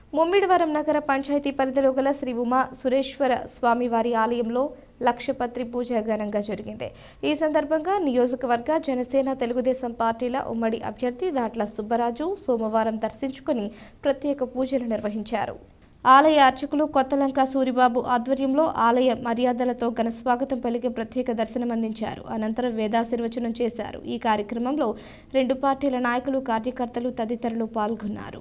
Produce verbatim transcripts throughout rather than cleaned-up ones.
ముమ్మిడివరం నగర పంచాయతీ పరిధిలో గల శ్రీ ఉమా సురేశ్వర స్వామివారి ఆలయంలో లక్షపత్రి పూజ ఘనంగా జరిగింది। ఈ సందర్భంగా నియోజకవర్గ జనసేన తెలుగుదేశం పార్టీల ఉమ్మడి అభ్యర్థి దాట్ల సుబ్బరాజు సోమవారం దర్శించుకుని ప్రత్యేక పూజలు నిర్వహించారు। ఆలయ అర్చకులు కొత్తలంక సూరిబాబు ఆధ్వర్యంలో ఆలయ మర్యాదలతో ఘన స్వాగతం పలికి ప్రత్యేక దర్శనం అందించారు। అనంతరం వేదాశీర్వచనం చేశారు। ఈ కార్యక్రమంలో రెండు పార్టీల నాయకులు కార్యకర్తలు తదితరులు పాల్గొన్నారు।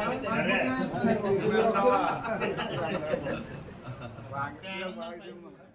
कल्याण